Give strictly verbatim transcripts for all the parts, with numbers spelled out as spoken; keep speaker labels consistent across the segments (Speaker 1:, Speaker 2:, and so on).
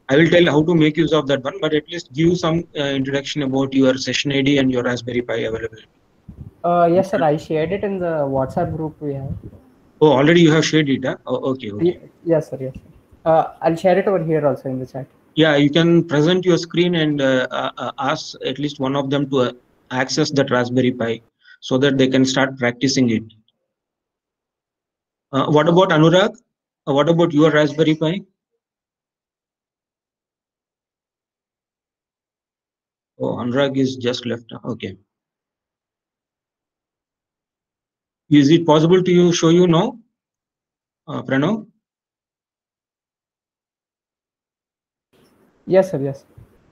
Speaker 1: I will tell how to make use of that one, but at least give some uh, introduction about your session I D and your Raspberry Pi availability.
Speaker 2: Uh, yes, sir. I shared it in the WhatsApp group we have.
Speaker 1: Oh, already you have shared it, huh? Oh, okay, okay.
Speaker 2: Ye- Yes, sir. Yes, sir. Uh, I'll share it over here also in the chat.
Speaker 1: Yeah, you can present your screen and uh, uh, uh, ask at least one of them to uh, access that Raspberry Pi so that they can start practicing it. Uh, what about Anurag? Uh, what about your Raspberry Pi? Oh, Anurag is just left. Okay. Is it possible to you show you now, uh, Pranav?
Speaker 2: Yes, sir. Yes.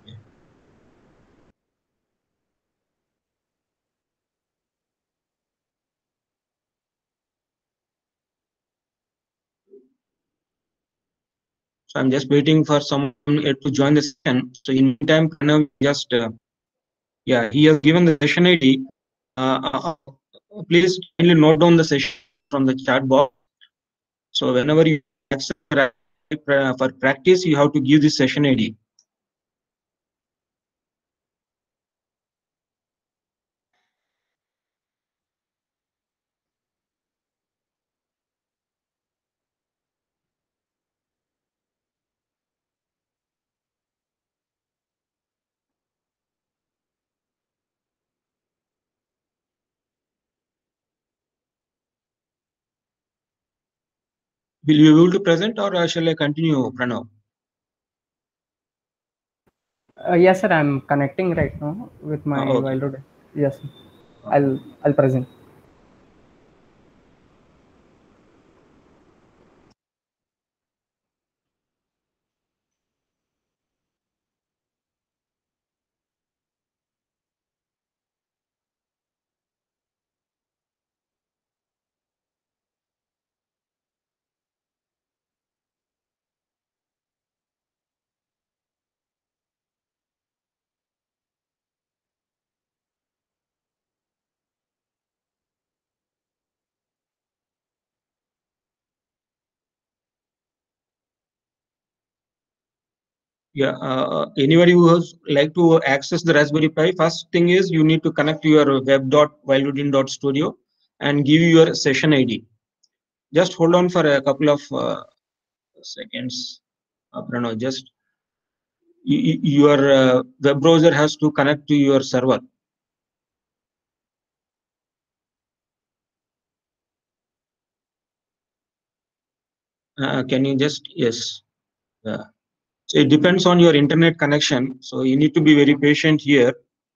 Speaker 1: So I'm just waiting for someone uh, to join the session. So in meantime, Pranav just uh, yeah, he has given the session I D. Uh, uh, uh, please kindly note down the session from the chat box. So whenever you access for practice, you have to give this session I D. Will you be able to present, or uh, shall I continue, Pranav?
Speaker 2: Uh, yes, sir. I'm connecting right now with my
Speaker 1: Uh, okay.
Speaker 2: Wildwood. Yes, sir. I'll I'll present.
Speaker 1: Yeah. Uh, anybody who has like to access the Raspberry Pi, first thing is you need to connect your web.wildwoodin.studio and give your session I D. Just hold on for a couple of uh, seconds, uh, Pranav. Just y- y- your uh, web browser has to connect to your server. Uh, can you just yes? Yeah. So it depends on your internet connection. So you need to be very patient here.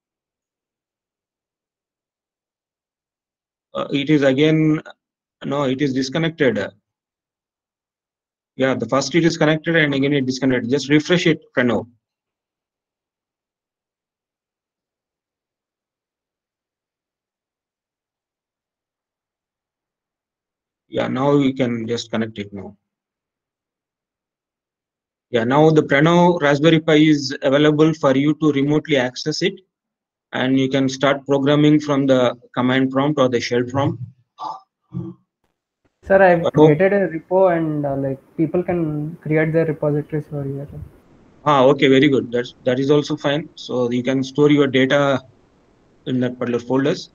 Speaker 1: Uh, it is again no, it is disconnected. Yeah, the first it is connected and again it disconnected. Just refresh it, Pranav. Yeah, now you can just connect it now. Yeah, now the Pranav Raspberry Pi is available for you to remotely access it, and you can start programming from the command prompt or the shell prompt.
Speaker 2: Sir, I've
Speaker 1: I hope.
Speaker 2: created a repo and uh, like people can create their repositories over here.
Speaker 1: Ah, okay, very good. That's that is also fine. So you can store your data in that particular folders.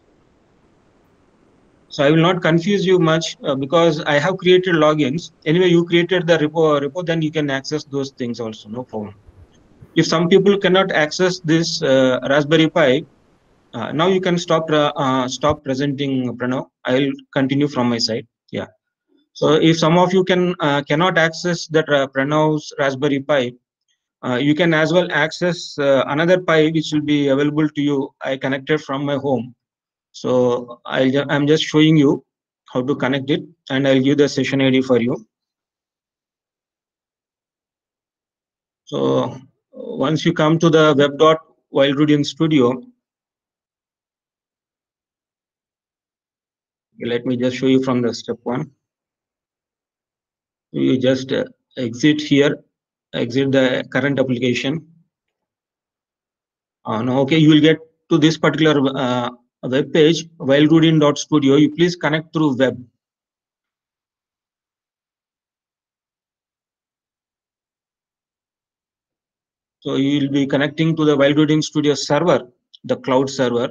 Speaker 1: So I will not confuse you much uh, because I have created logins. Anyway, you created the repo, repo, then you can access those things also, no problem. If some people cannot access this uh, Raspberry Pi, uh, now you can stop uh, uh, stop presenting, Pranav. I will continue from my side. Yeah. So if some of you can uh, cannot access that uh, Pranav's Raspberry Pi, uh, you can as well access uh, another Pi which will be available to you. I connected from my home. So I'll ju- I'm just showing you how to connect it, and I'll give the session I D for you. So once you come to the web.wildwoodin studio, let me just show you from the step one. You just uh, exit here, exit the current application. Uh, now, okay, you will get to this particular uh, web page, wildwoodin.studio. You please connect through web. So you will be connecting to the Wild Coding Studio server, the cloud server.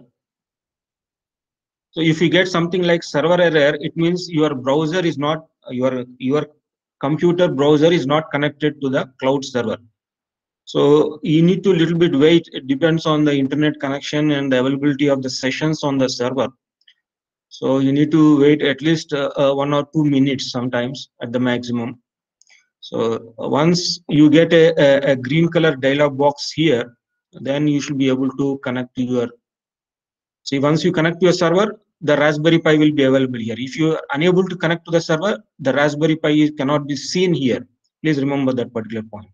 Speaker 1: So if you get something like server error, it means your browser is not, your, your computer browser is not connected to the cloud server. So you need to little bit wait. It depends on the internet connection and the availability of the sessions on the server. So you need to wait at least uh, uh, one or two minutes sometimes at the maximum. So uh, once you get a, a, a green color dialog box here, then you should be able to connect to your. See, once you connect to your server, the Raspberry Pi will be available here. If you are unable to connect to the server, the Raspberry Pi cannot be seen here. Please remember that particular point.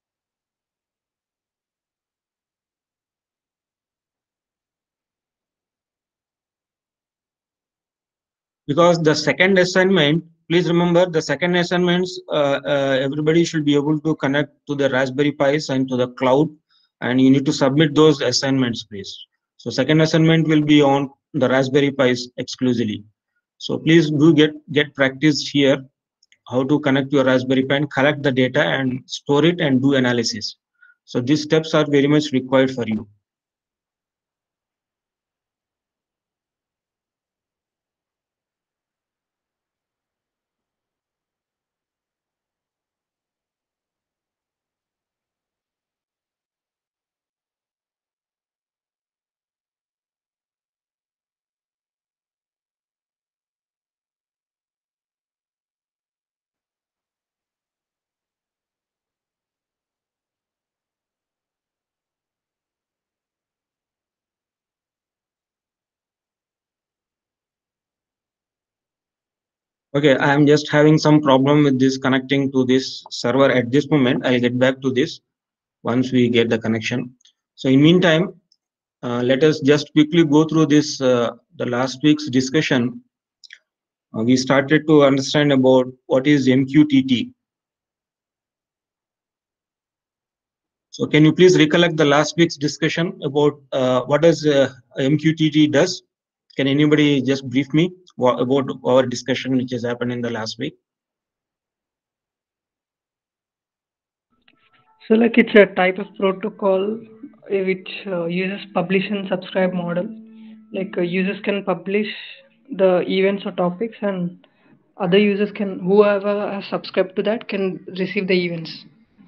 Speaker 1: Because the second assignment, please remember the second assignments, uh, uh, everybody should be able to connect to the Raspberry Pis and to the cloud, and you need to submit those assignments, please. So second assignment will be on the Raspberry Pis exclusively. So please do get, get practice here, how to connect your Raspberry Pi and collect the data and store it and do analysis. So these steps are very much required for you. Okay, I am just having some problem with this connecting to this server at this moment. I'll get back to this once we get the connection. So in meantime, uh, let us just quickly go through this, uh, the last week's discussion. Uh, we started to understand about what is M Q T T. So can you please recollect the last week's discussion about uh, what does uh, M Q T T does? Can anybody just brief me about our discussion which has happened in the last week?
Speaker 2: So like it's a type of protocol uh, which uh, uses publish and subscribe model. Like uh, users can publish the events or topics, and other users can, whoever has subscribed to that, can receive the events.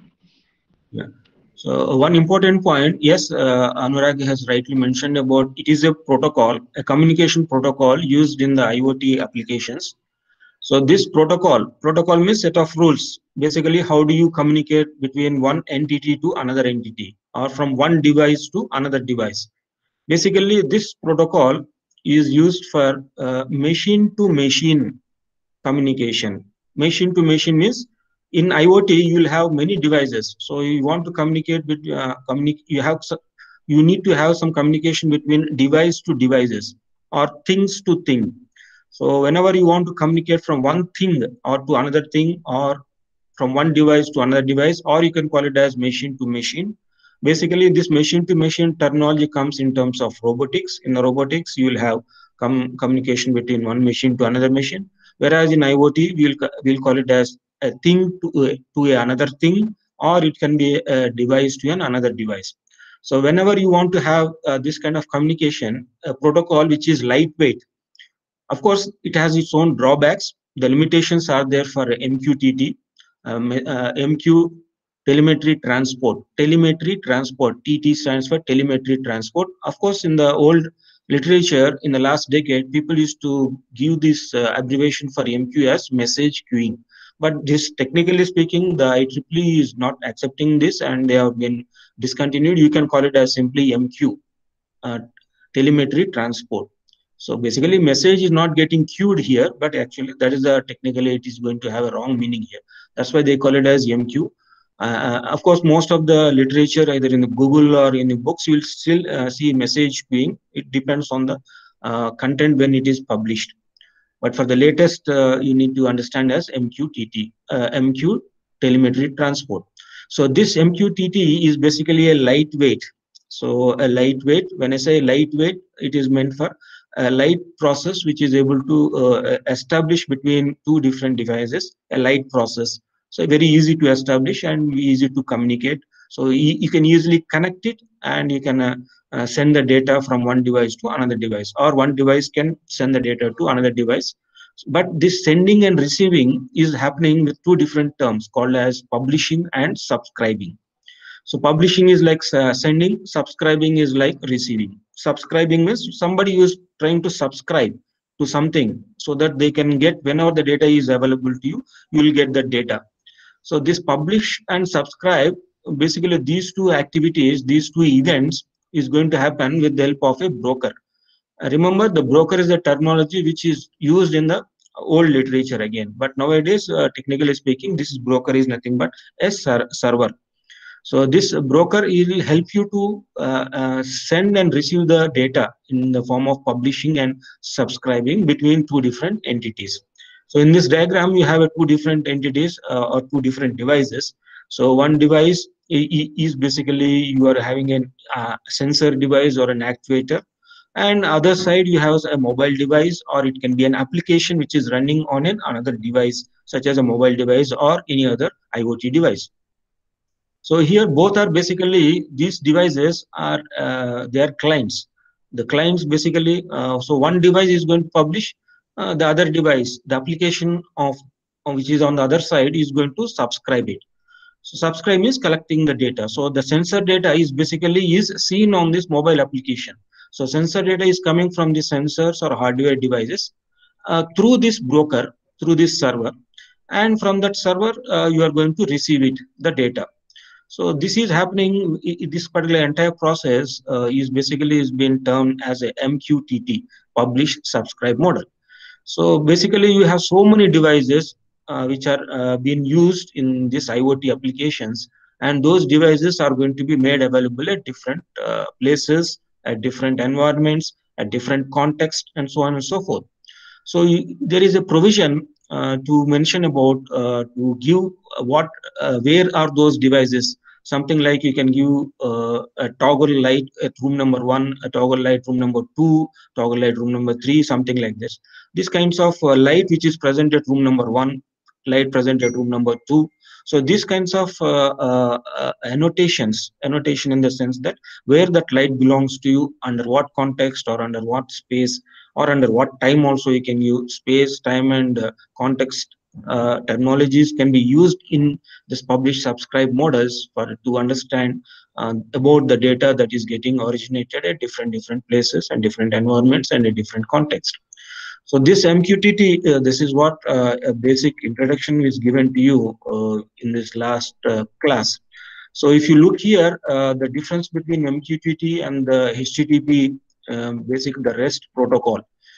Speaker 1: Yeah. So one important point, yes, uh, Anurag has rightly mentioned about it is a protocol, a communication protocol used in the IoT applications. So this protocol, protocol means set of rules. Basically, how do you communicate between one entity to another entity, or from one device to another device? Basically, this protocol is used for uh, machine-to-machine communication. Machine-to-machine means in IoT you will have many devices. So you want to communicate with uh, communic you have you need to have some communication between device to devices or things to thing. So whenever you want to communicate from one thing or to another thing, or from one device to another device, or you can call it as machine to machine. Basically, this machine to machine terminology comes in terms of robotics. In the robotics, you will have com communication between one machine to another machine. Whereas in IoT, we'll we'll call it as a thing to a, to a another thing, or it can be a device to an another device. So whenever you want to have uh, this kind of communication, a protocol which is lightweight, of course, it has its own drawbacks. The limitations are there for M Q T T, um, uh, M Q telemetry transport. Telemetry transport, T T stands for telemetry transport. Of course, in the old literature, in the last decade, people used to give this uh, abbreviation for M Q as message queuing. But this, technically speaking, the I triple E is not accepting this, and they have been discontinued. You can call it as simply M Q, uh, telemetry transport. So basically, message is not getting queued here, but actually that is a technically it is going to have a wrong meaning here. That's why they call it as M Q. Uh, of course, most of the literature, either in the Google or in the books, you will still uh, see message queuing. It depends on the uh, content when it is published. But for the latest, uh, you need to understand as M Q T T, uh, M Q telemetry transport. So this M Q T T is basically a lightweight. So a lightweight, when I say lightweight, it is meant for a light process which is able to uh, establish between two different devices, a light process. So very easy to establish and easy to communicate. So you, you can easily connect it, and you can uh, uh, send the data from one device to another device, or one device can send the data to another device. But this sending and receiving is happening with two different terms called as publishing and subscribing. So publishing is like uh, sending, subscribing is like receiving. Subscribing means somebody is trying to subscribe to something so that they can get, whenever the data is available to you, you will get that data. So this publish and subscribe, basically these two activities, these two events is going to happen with the help of a broker. Uh, remember, the broker is a terminology which is used in the old literature again, but nowadays, uh, technically speaking, this broker is nothing but a ser server. So this broker will help you to uh, uh, send and receive the data in the form of publishing and subscribing between two different entities. So in this diagram, you have a two different entities uh, or two different devices. So one device is basically you are having a uh, sensor device or an actuator, and other side you have a mobile device, or it can be an application which is running on an another device, such as a mobile device or any other IoT device. So here both are basically, these devices are uh, their clients. The clients basically, uh, so one device is going to publish, uh, the other device, the application of which is on the other side is going to subscribe it. So subscribe means collecting the data. So the sensor data is basically is seen on this mobile application. So sensor data is coming from the sensors or hardware devices uh, through this broker, through this server, and from that server uh, you are going to receive it, the data. So this is happening, this particular entire process uh, is basically is being termed as a M Q T T, publish subscribe model. So basically you have so many devices uh, which are uh, being used in this IoT applications, and those devices are going to be made available at different uh, places, at different environments, at different contexts, and so on and so forth. So you, there is a provision uh, to mention about uh, to give what uh, where are those devices. Something like you can give uh, a toggle light at room number one, a toggle light room number two, toggle light room number three, something like this. These kinds of uh, light which is present at room number one, light present at room number two. So these kinds of uh, uh, uh, annotations, annotation in the sense that where that light belongs to you, under what context or under what space, or under what time also you can use space, time, and uh, context uh, terminologies can be used in this publish subscribe models for to understand uh, about the data that is getting originated at different different places and different environments and a different context. So this M Q T T, uh, this is what uh, a basic introduction is given to you uh, in this last uh, class. So if you look here, uh, the difference between M Q T T and the H T T P, um, basically the REST protocol.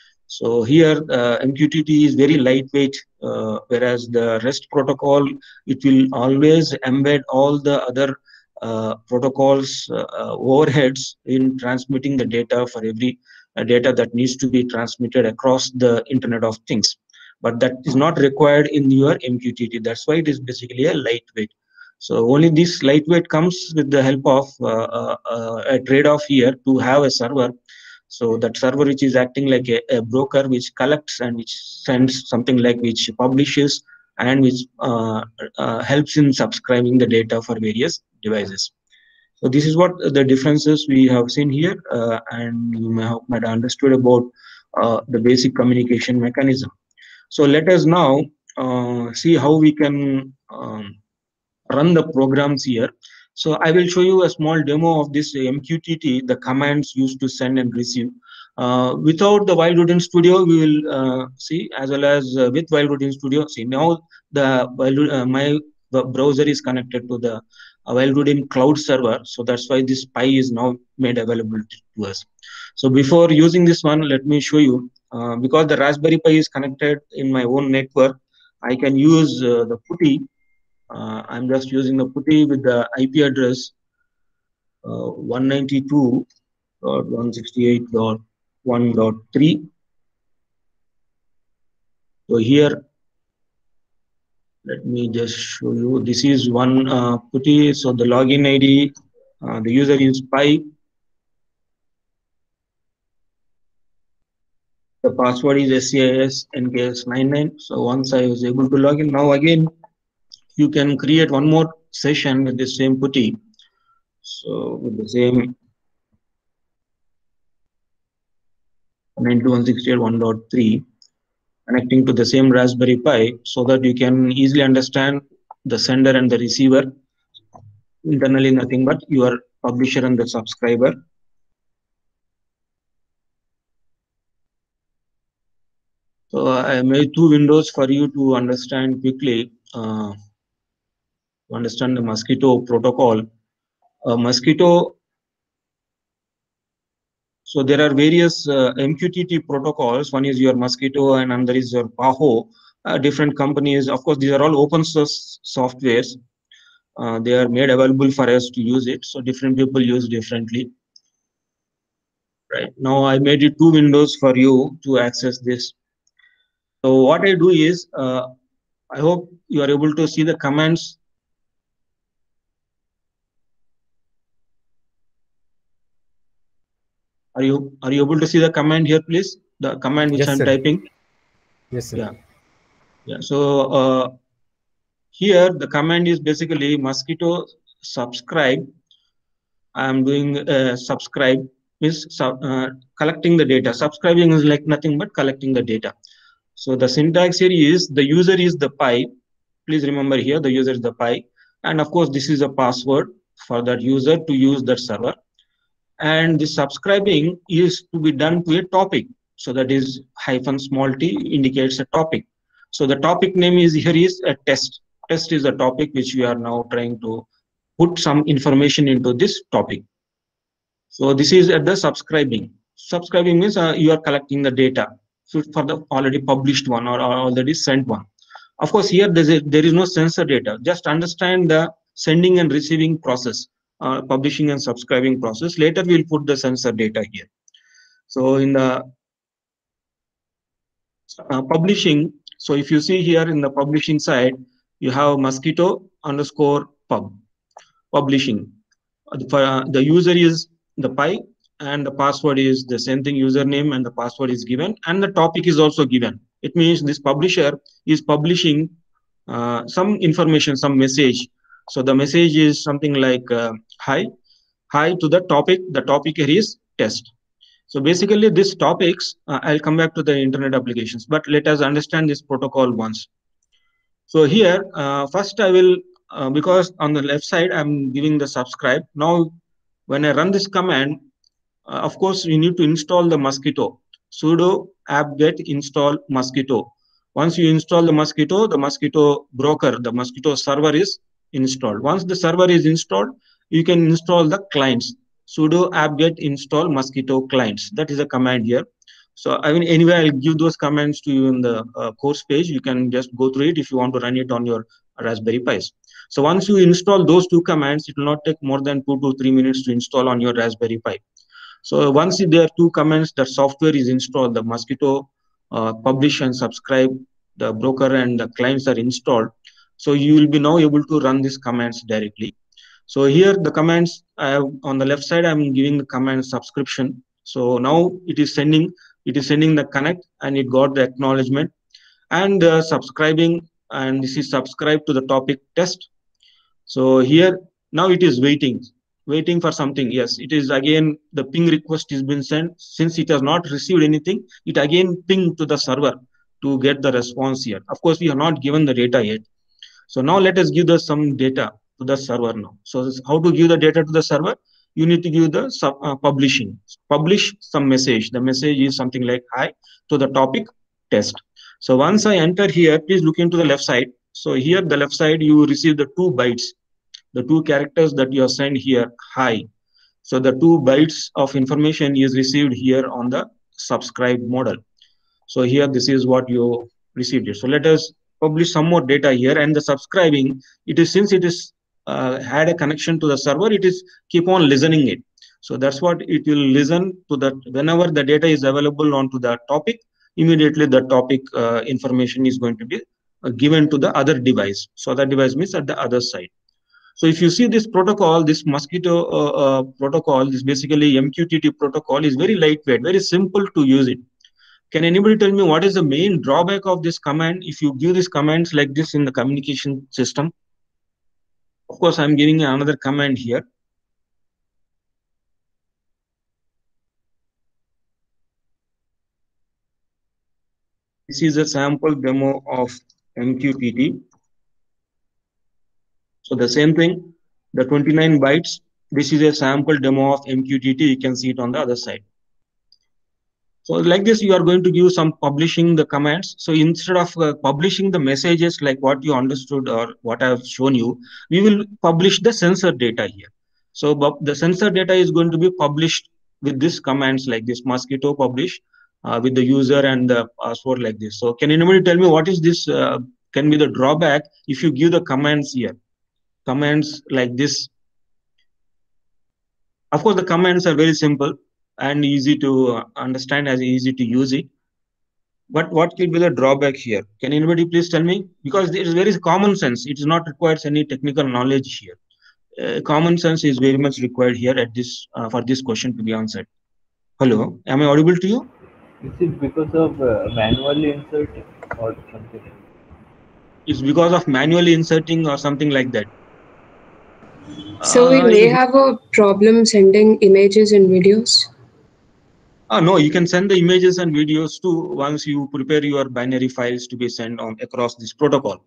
Speaker 1: So here uh, M Q T T is very lightweight, uh, whereas the REST protocol, it will always embed all the other uh, protocols uh, uh, overheads in transmitting the data for every uh, data that needs to be transmitted across the Internet of Things. But that is not required in your M Q T T. That's why it is basically a lightweight. So only this lightweight comes with the help of uh, uh, uh, a trade-off here to have a server. So that server which is acting like a, a broker which collects and which sends something like which publishes and which uh, uh, helps in subscribing the data for various devices. So this is what the differences we have seen here, uh, and you may have might have understood about uh, the basic communication mechanism. So let us now uh, see how we can um, run the programs here. So I will show you a small demo of this M Q T T, the commands used to send and receive. Uh, without the Wildwood Studio, we will uh, see, as well as uh, with Wildwood Studio. See, now the uh, my browser is connected to the uh, Wildwood cloud server. So that's why this Pi is now made available to us. So before using this one, let me show you, uh, because the Raspberry Pi is connected in my own network, I can use uh, the PuTTY. Uh, I'm just using the PuTTY with the I P address uh, one ninety-two dot one sixty-eight dot one dot three. So here, let me just show you. This is one uh, PuTTY. So the login I D, uh, the user is Pi. The password is S C I S N K S ninety-nine. So once I was able to log in, now again, you can create one more session with the same PuTTY. So with the same nine two dot one sixty-eight dot one dot three connecting to the same Raspberry Pi, so that you can easily understand the sender and the receiver. Internally nothing but your publisher and the subscriber. So I made two windows for you to understand quickly, uh, to understand the Mosquitto protocol. Uh, Mosquitto, so there are various uh, M Q T T protocols. One is your Mosquitto and another is your PAHO. Uh, different companies, of course, these are all open source softwares. Uh, they are made available for us to use it. So different people use differently. Right now, I made it two windows for you to access this. So what I do is, uh, I hope you are able to see the commands. Are you are you able to see the command here, please? The command which
Speaker 3: Yes,
Speaker 1: I'm
Speaker 3: sir.
Speaker 1: typing.
Speaker 3: Yes, sir.
Speaker 1: Yeah, yeah. So uh, here the command is basically Mosquitto subscribe. I am doing uh, subscribe is uh, collecting the data. Subscribing is like nothing but collecting the data. So the syntax here is the user is the Pi. Please remember here the user is the Pi, and of course this is a password for that user to use that server. And the subscribing is to be done to a topic. So that is hyphen small t indicates a topic. So the topic name is here is a test. Test is a topic which we are now trying to put some information into this topic. So this is at the subscribing. Subscribing means uh, you are collecting the data so for the already published one or, or already sent one. Of course, here there is, a, there is no sensor data. Just understand the sending and receiving process, uh, publishing and subscribing process. Later, we'll put the sensor data here. So in the uh, publishing, so if you see here in the publishing side, you have Mosquitto underscore pub publishing. For uh, the user is the Pi, and the password is the same thing, username and the password is given, and the topic is also given. It means this publisher is publishing uh, some information, some message. So the message is something like uh, hi, hi to the topic. The topic here is test. So basically these topics, uh, I'll come back to the internet applications, but let us understand this protocol once. So here, uh, first I will, uh, because on the left side, I'm giving the subscribe. Now, when I run this command, uh, of course, you need to install the Mosquitto. Sudo apt-get install Mosquitto. Once you install the Mosquitto, the Mosquitto broker, the Mosquitto server is installed. Once the server is installed, you can install the clients. Sudo apt-get install Mosquitto clients. That is a command here. So I mean, anyway, I'll give those commands to you in the uh, course page. You can just go through it if you want to run it on your Raspberry Pis. So once you install those two commands, it will not take more than two to three minutes to install on your Raspberry Pi. So once there are two commands, that software is installed, the Mosquitto uh, publish and subscribe, the broker and the clients are installed. So you will be now able to run these commands directly. So here the commands I have on the left side, I'm giving the command subscription. So now it is sending, it is sending the connect and it got the acknowledgement and uh, subscribing, and this is subscribe to the topic test. So here now it is waiting, waiting for something. Yes, it is again the ping request has been sent. Since it has not received anything, it again ping to the server to get the response here. Of course, we have not given the data yet. So now let us give the some data to the server now. So how to give the data to the server? You need to give the sub, uh, publishing, publish some message. The message is something like hi to the topic test. So once I enter here, please look into the left side. So here the left side, you receive the two bytes, the two characters that you are sent here, hi. So the two bytes of information is received here on the subscribe model. So here, this is what you received it. So let us publish some more data here, and the subscribing, it is since it is uh, had a connection to the server, it is keep on listening it. So that's what it will listen to that. Whenever the data is available onto the topic, immediately the topic uh, information is going to be uh, given to the other device. So that device means at the other side. So if you see this protocol, this Mosquitto uh, uh, protocol, this basically M Q T T protocol is very lightweight, very simple to use it. Can anybody tell me what is the main drawback of this command if you give these commands like this in the communication system? Of course, I'm giving another command here. This is a sample demo of M Q T T. So the same thing, the twenty-nine bytes, this is a sample demo of M Q T T. You can see it on the other side. So like this, you are going to give some publishing the commands. So instead of uh, publishing the messages like what you understood or what I have shown you, we will publish the sensor data here. So the sensor data is going to be published with these commands like this mosquito publish uh, with the user and the password like this. So can anybody tell me what is this? Uh, can be the drawback if you give the commands here? Commands like this. Of course, the commands are very simple and easy to understand, as easy to use it. But what could be the drawback here? Can anybody please tell me? Because it is very common sense. It is not requires any technical knowledge here. Uh, common sense is very much required here at this uh, for this question to be answered. Hello, am I audible to you?
Speaker 3: Is it because of uh, manually inserting or something?
Speaker 1: It's because of manually inserting or something like that.
Speaker 4: So we
Speaker 1: Uh,
Speaker 4: may have a problem sending images and videos.
Speaker 1: Uh, no, you can send the images and videos too once you prepare your binary files to be sent on across this protocol.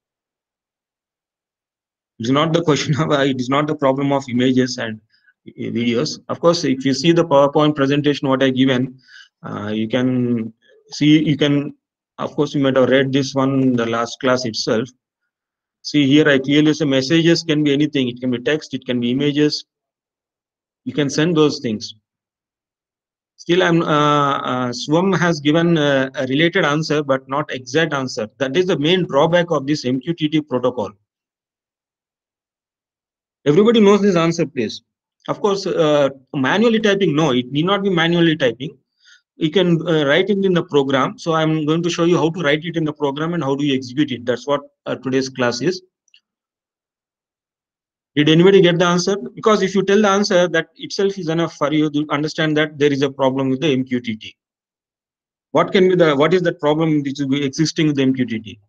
Speaker 1: It's not the question of, uh, it is not the problem of images and videos. Of course, if you see the PowerPoint presentation, what I given, uh, you can see, you can, of course, you might have read this one in the last class itself. See here, I clearly say messages can be anything. It can be text, it can be images. You can send those things. Still, I'm uh, uh, Swam has given uh, a related answer, but not exact answer. That is the main drawback of this M Q T T protocol. Everybody knows this answer, please. Of course, uh, manually typing, no, it need not be manually typing. You can uh, write it in the program. So I'm going to show you how to write it in the program and how do you execute it. That's what uh, today's class is. Did anybody get the answer? Because if you tell the answer, that itself is enough for you to understand that there is a problem with the M Q T T. What can be the, what is the problem which is existing with the M Q T T?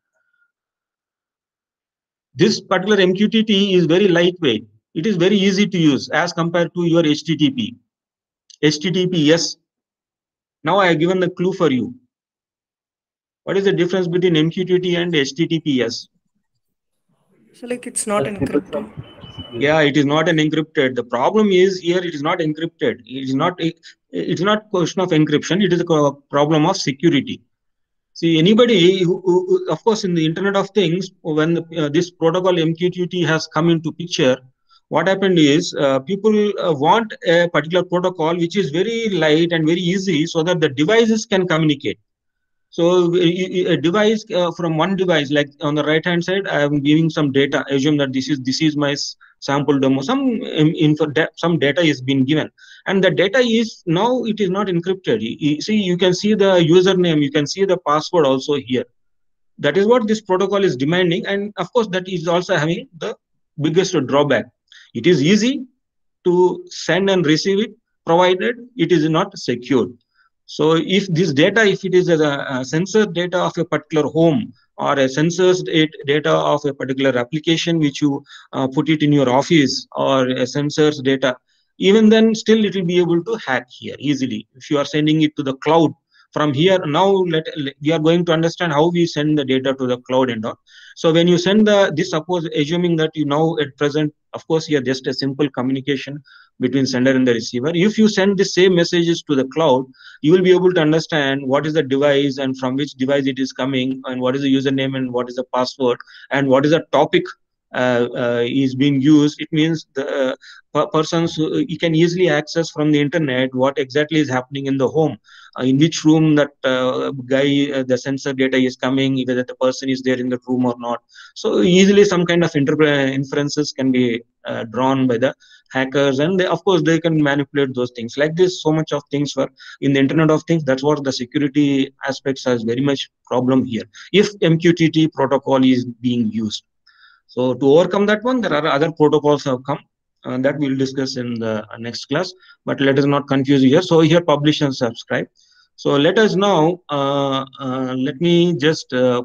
Speaker 1: This particular M Q T T is very lightweight. It is very easy to use as compared to your H T T P. H T T P, yes. Now I have given the clue for you. What is the difference between M Q T T and H T T P S?
Speaker 2: So like it's not encrypted.
Speaker 1: Yeah, it is not an encrypted. The problem is here it is not encrypted. It is not it is not question of encryption. It is a problem of security. See, anybody who, who, of course, in the Internet of Things, when the, uh, this protocol M Q T T has come into picture, what happened is uh, people uh, want a particular protocol which is very light and very easy so that the devices can communicate. So a device uh, from one device, like on the right hand side, I am giving some data. I assume that this is this is my sample demo. Some info, some data is being given, and the data is now it is not encrypted. You see, you can see the username, you can see the password also here. That is what this protocol is demanding, and of course, that is also having the biggest drawback. It is easy to send and receive it, provided it is not secured. So if this data, if it is a, a sensor data of a particular home or a sensors data of a particular application which you uh, put it in your office or a sensors data, even then still it will be able to hack here easily. If you are sending it to the cloud from here, now let, we are going to understand how we send the data to the cloud and all. So when you send the, this, suppose assuming that you now at present, of course, here just a simple communication between sender and the receiver. If you send the same messages to the cloud, you will be able to understand what is the device and from which device it is coming and what is the username and what is the password and what is the topic uh, uh, is being used. It means the uh, persons who, you can easily access from the internet what exactly is happening in the home, uh, in which room that uh, guy, uh, the sensor data is coming, whether the person is there in the room or not. So easily some kind of inferences can be uh, drawn by the hackers, and they, of course they can manipulate those things like this. So much of things were in the Internet of Things. That's what the security aspects has very much problem here if M Q T T protocol is being used. So to overcome that one, there are other protocols have come and that we'll discuss in the next class, but let us not confuse here. So here publish and subscribe. So let us now uh, uh, let me just uh,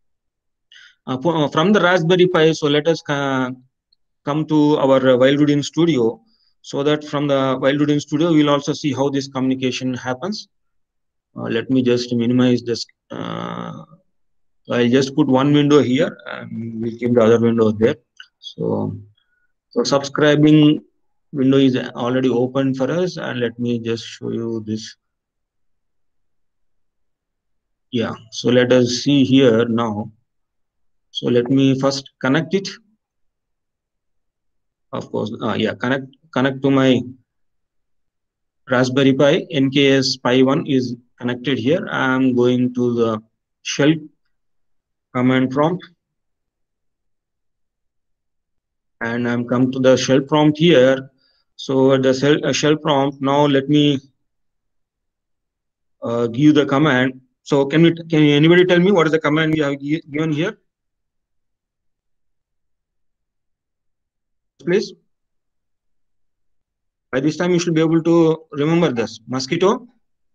Speaker 1: uh, from the Raspberry Pi, so let us uh, come to our Wildwood Studio, so that from the Wildwood Studio we'll also see how this communication happens. Uh, let me just minimize this Uh, I'll just put one window here and we'll keep the other window there. So, so subscribing window is already open for us, and let me just show you this. Yeah, so let us see here now. So let me first connect it. Of course, uh, yeah, connect connect to my Raspberry Pi. N K S Pi one is connected here. I'm going to the shell command prompt, and I'm come to the shell prompt here. So the shell, uh, shell prompt, now let me uh, give the command. So can we can anybody tell me what is the command we have given here? Please. By this time you should be able to remember this. Mosquito.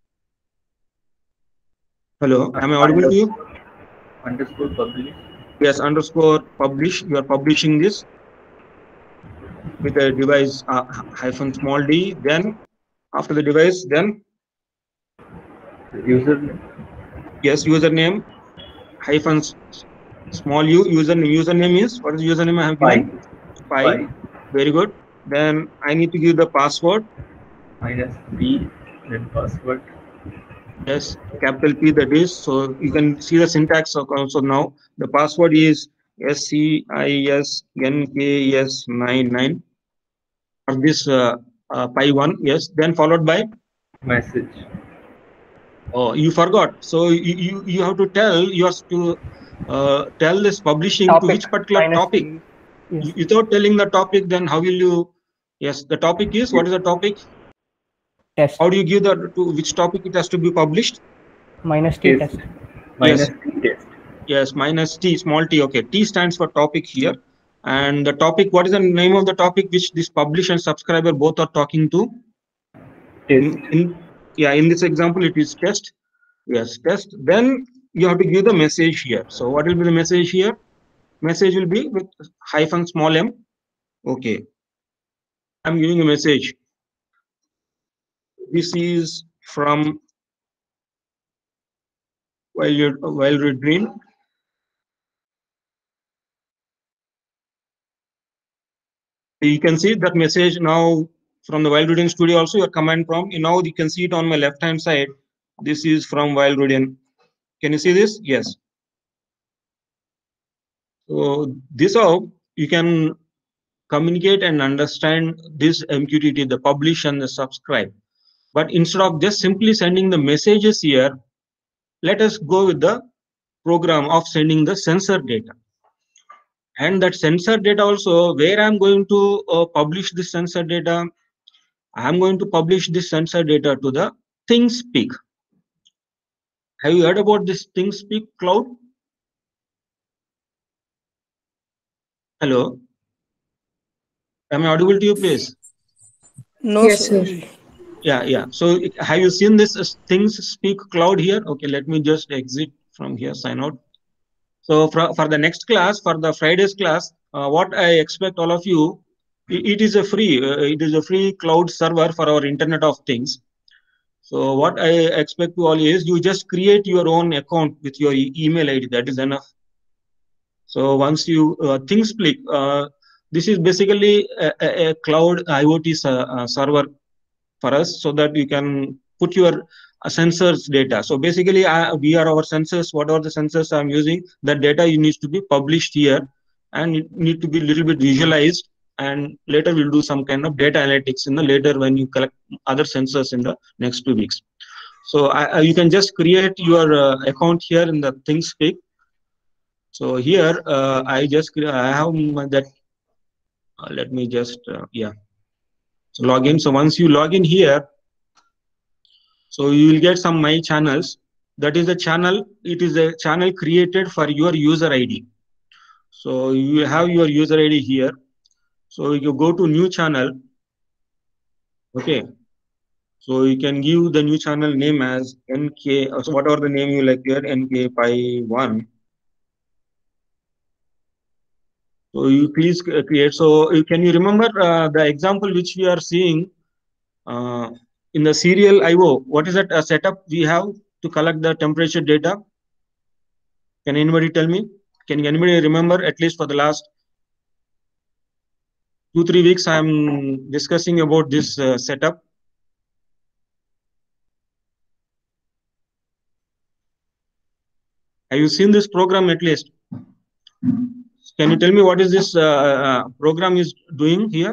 Speaker 1: Hello, am I audible to you?
Speaker 3: Underscore publish.
Speaker 1: Yes, underscore publish. You are publishing this with a device uh, hyphen small d. Then after the device, then
Speaker 3: Username.
Speaker 1: yes, username hyphen small u. Username username is what is the username I have given? Pi. Pi. Very good. Then I need to give the password.
Speaker 3: Minus p, then password.
Speaker 1: Yes, capital P that is. So you can see the syntax also now. The password is S C I S N K S ninety-nine for this uh, uh, Pi one. Yes, then followed by
Speaker 3: message.
Speaker 1: Oh, you forgot. So you you, you have to tell you have to uh, tell this publishing
Speaker 2: topic,
Speaker 1: to which particular topic.
Speaker 2: Yes.
Speaker 1: Without telling the topic, then how will you? Yes, the topic is what is the topic?
Speaker 5: Test.
Speaker 1: How do you give the to which topic it has to be published?
Speaker 5: Minus T test.
Speaker 3: test. Minus
Speaker 1: Yes.
Speaker 3: T test.
Speaker 1: Yes, minus T, small t. Okay, T stands for topic here. And the topic, what is the name of the topic which this publish and subscriber both are talking to?
Speaker 3: Test.
Speaker 1: In, in, yeah, in this example, it is test. Yes, test. Then you have to give the message here. So what will be the message here? Message will be with hyphen small m. Okay. I'm giving a message. This is from while you're while you're green. You can see that message now from the Wildwoodian Studio also, your command prompt. Now you can see it on my left hand side. This is from Wildwoodian. Can you see this? Yes. So this how you can communicate and understand this M Q T T, the publish and the subscribe. But instead of just simply sending the messages here, let us go with the program of sending the sensor data. And that sensor data also, where I'm going to uh, publish this sensor data, I'm going to publish this sensor data to the ThingSpeak. Have you heard about this ThingSpeak cloud? Hello? Am I audible to you, please?
Speaker 5: No,
Speaker 4: Yes,
Speaker 5: sir.
Speaker 4: sir.
Speaker 1: Yeah, yeah. So have you seen this ThingSpeak cloud here? Okay, let me just exit from here, sign out. So for, for the next class, for the Friday's class, uh, what I expect all of you, it, it is a free, uh, it is a free cloud server for our Internet of Things. So what I expect to all is you just create your own account with your e email I D. That is enough. So once you uh, ThingSpeak, uh, this is basically a, a, a cloud IoT uh, server for us, so that you can put your uh, sensors data. So basically, uh, we are our sensors. What are the sensors I'm using? That data needs to be published here, and it need to be a little bit visualized. And later we'll do some kind of data analytics in the later when you collect other sensors in the next two weeks. So I, you can just create your uh, account here in the ThingSpeak. So here uh, I just I have that. Uh, let me just uh, yeah. So log in. So once you log in here, so you will get some my channels. That is a channel. It is a channel created for your user I D. So you have your user I D here. So you go to new channel. Okay. So you can give the new channel name as N K. So whatever the name you like here, N K Pi one. So you please create. So can you remember uh, the example which we are seeing uh, in the serial I O? What is that uh, setup we have to collect the temperature data? Can anybody tell me? Can anybody remember, at least for the last two, three weeks, I'm discussing about this uh, setup. Have you seen this program at least? Can you tell me what is this uh, uh, program is doing here?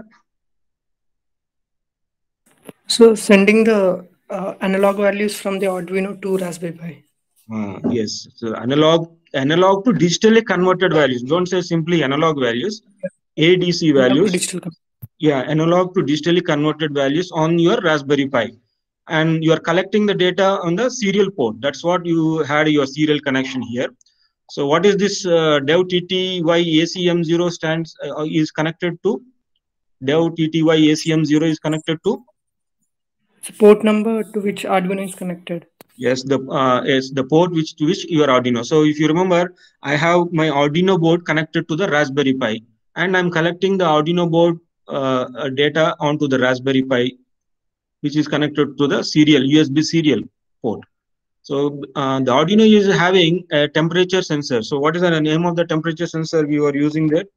Speaker 2: So sending the uh, analog values from the Arduino to Raspberry Pi.
Speaker 1: Uh, yes, so analog analog to digitally converted values. Don't say simply analog values. A D C values.
Speaker 2: Digital.
Speaker 1: Yeah, analog to digitally converted values on your Raspberry Pi, and you are collecting the data on the serial port. That's what you had your serial connection here. So what is this uh, dev T T Y A C M zero stands uh, is connected to? Dev T T Y A C M zero is connected to?
Speaker 2: It's a port number to which Arduino is connected.
Speaker 1: Yes, the uh, is the port which to which your Arduino. So if you remember, I have my Arduino board connected to the Raspberry Pi, and I'm collecting the Arduino board uh, data onto the Raspberry Pi, which is connected to the serial U S B serial port. So uh, the Arduino is having a temperature sensor. So what is the name of the temperature sensor we are using there?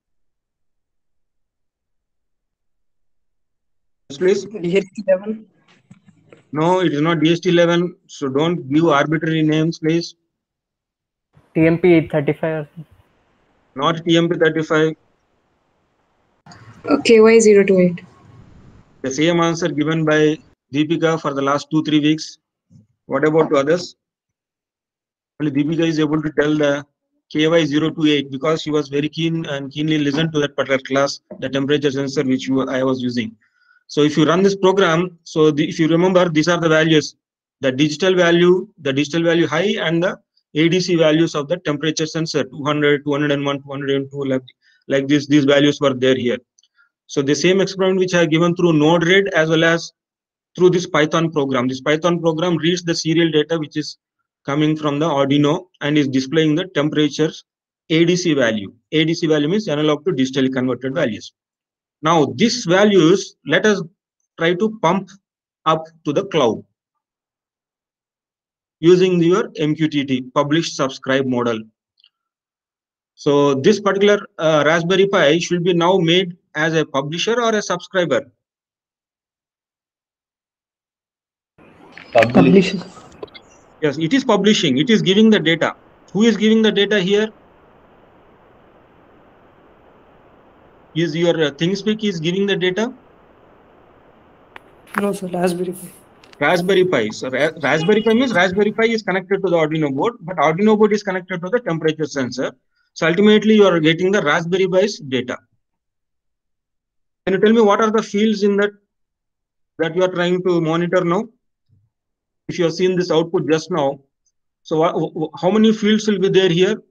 Speaker 1: Please.
Speaker 2: D H T eleven.
Speaker 1: No, it is not D H T eleven. So don't give arbitrary names, please.
Speaker 5: T M P thirty-five.
Speaker 1: Not T M P thirty-five.
Speaker 4: Uh, K Y zero two eight.
Speaker 1: The same answer given by Deepika for the last two, three weeks. What about others? Only Deepika is able to tell the K Y zero two eight because she was very keen and keenly listened to that particular class, the temperature sensor which you, I was using. So if you run this program, so the, if you remember, these are the values, the digital value, the digital value high, and the A D C values of the temperature sensor, two hundred, two hundred one, two hundred two, like, like this, these values were there here. So the same experiment which I have given through Node-RED as well as through this Python program. This Python program reads the serial data which is coming from the Arduino and is displaying the temperatures A D C value. A D C value means analog to digitally converted values. Now these values, let us try to pump up to the cloud using your M Q T T, publish subscribe model. So this particular uh, Raspberry Pi should be now made as a publisher or a subscriber?
Speaker 3: Publish.
Speaker 1: Yes, it is publishing. It is giving the data. Who is giving the data here? Is your uh, ThingSpeak is giving the data?
Speaker 2: No, sir, Raspberry Pi.
Speaker 1: Raspberry Pi. So Ra Raspberry Pi means Raspberry Pi is connected to the Arduino board, but Arduino board is connected to the temperature sensor. So ultimately, you are getting the Raspberry Pi's data. Can you tell me what are the fields in that that you are trying to monitor now? If you have seen this output just now, so what, how many fields will be there here?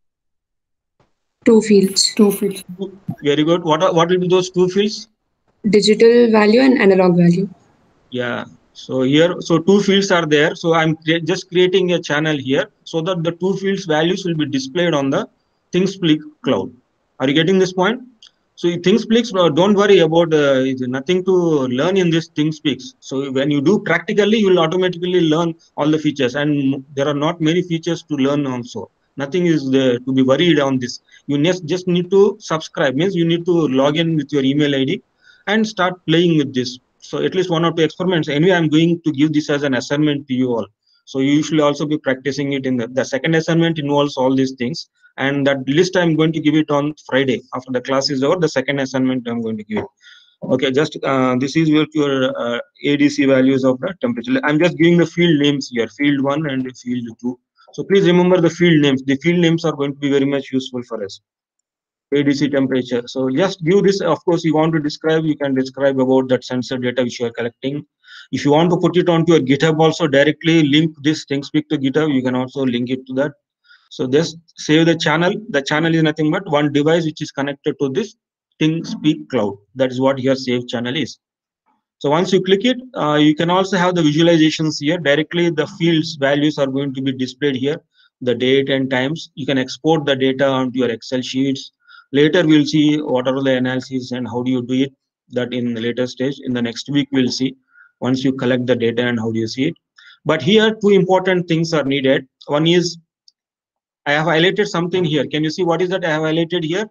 Speaker 4: Two fields.
Speaker 2: Two fields.
Speaker 1: Very good. What are, what will be those two fields?
Speaker 4: Digital value and analog value.
Speaker 1: Yeah. So here, so two fields are there. So I'm cre just creating a channel here so that the two fields values will be displayed on the ThingSpeak cloud. Are you getting this point? So ThingSpeak, uh, don't worry about uh, nothing to learn in this ThingSpeak. So when you do practically, you will automatically learn all the features, and there are not many features to learn also. Nothing is there to be worried on this. You just need to subscribe, means you need to log in with your email I D and start playing with this. So at least one or two experiments. Anyway, I'm going to give this as an assignment to you all. So you usually also be practicing it in the, the second assignment involves all these things. And that list I'm going to give it on Friday after the class is over. The second assignment I'm going to give it. Okay, just uh, this is your, your uh, A D C values of the temperature. I'm just giving the field names here, field one and field two. So please remember the field names. The field names are going to be very much useful for us. A D C temperature. So just give this. Of course, you want to describe, you can describe about that sensor data which you are collecting. If you want to put it onto your GitHub also, directly link this ThingSpeak to GitHub. You can also link it to that. So just save the channel. The channel is nothing but one device which is connected to this ThingSpeak cloud. That is what your save channel is. So once you click it, uh, you can also have the visualizations here. Directly the fields values are going to be displayed here. The date and times. You can export the data onto your Excel sheets. Later we'll see what are the analysis and how do you do it. That in the later stage. In the next week we'll see once you collect the data and how do you see it. But here two important things are needed. One is I have highlighted something here. Can you see what is that I have highlighted here?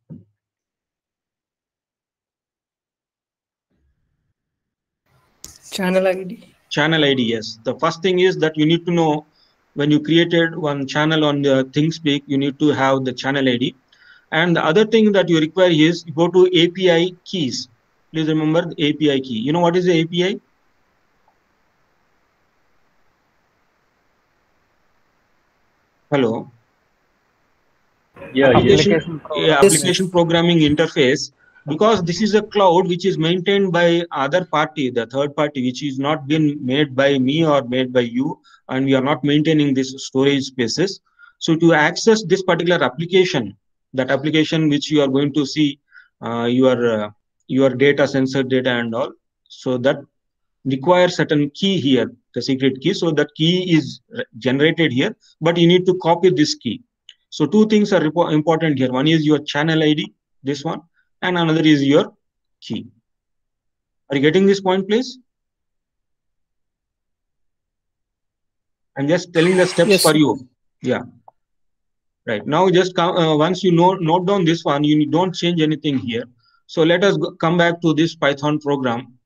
Speaker 2: Channel I D.
Speaker 1: Channel I D, yes. The first thing is that you need to know when you created one channel on the ThingSpeak, you need to have the channel I D. And the other thing that you require is you go to A P I keys. Please remember the A P I key. You know what is the A P I? Hello.
Speaker 3: Yeah,
Speaker 1: application,
Speaker 3: yes.
Speaker 5: Application
Speaker 1: yeah,
Speaker 5: program.
Speaker 1: application programming interface, because this is a cloud which is maintained by other party, the third party, which is not been made by me or made by you, and we are not maintaining this storage spaces. So to access this particular application, that application which you are going to see uh, your uh, your data, sensor data and all, so that requires certain key here, the secret key. So that key is generated here, but you need to copy this key. So two things are important here. One is your channel I D, this one, and another is your key. Are you getting this point, please? I'm just telling the steps
Speaker 2: Yes,
Speaker 1: for
Speaker 2: sir.
Speaker 1: you. Yeah. Right. Now, just come, uh, once you know, note down this one, you don't change anything here. So let us go, come back to this Python program.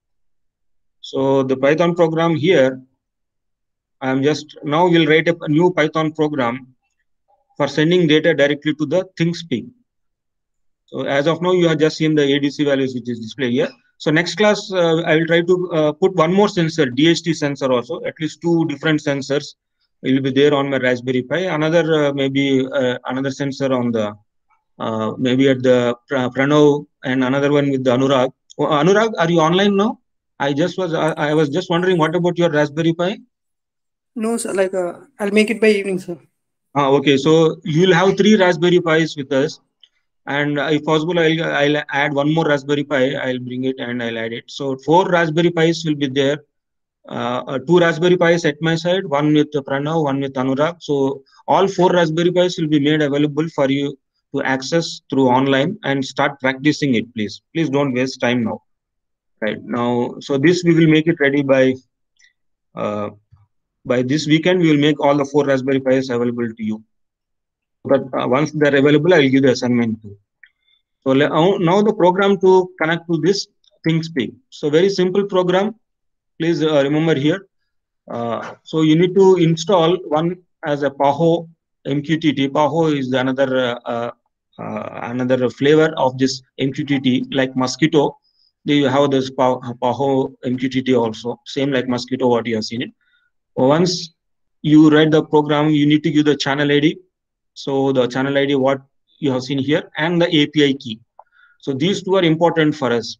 Speaker 1: So the Python program here, I'm just, now we'll write a new Python program for sending data directly to the ThingSpeak. So as of now, you have just seen the A D C values which is displayed here. So next class, uh, I will try to uh, put one more sensor, D H T sensor also, at least two different sensors will be there on my Raspberry Pi. Another uh, maybe uh, another sensor on the, uh, maybe at the Pranav, and another one with the Anurag. Oh, Anurag, are you online now? I just was, I, I was just wondering, what about your Raspberry Pi?
Speaker 2: No, sir. Like, uh, I'll make it by evening, sir.
Speaker 1: Ah, okay, so you'll have three Raspberry Pis with us. And if possible, I'll, I'll add one more Raspberry Pi. I'll bring it and I'll add it. So four Raspberry Pis will be there. Uh, uh, two Raspberry Pis at my side, one with Pranav, one with Anurag. So all four Raspberry Pis will be made available for you to access through online and start practicing it, please. Please don't waste time now. Right now, so this we will make it ready by uh, by this weekend. We will make all the four Raspberry Pis available to you. But uh, once they're available, I will give the assignment too. So now the program to connect to this ThingSpeak. So very simple program. Please uh, remember here. Uh, so you need to install one as a PAHO M Q T T. PAHO is another uh, uh, another flavor of this M Q T T, like Mosquitto. They have this PAHO M Q T T also, same like Mosquitto what you have seen it. Once you write the program, you need to give the channel I D. So the channel I D what you have seen here, and the A P I key. So these two are important for us.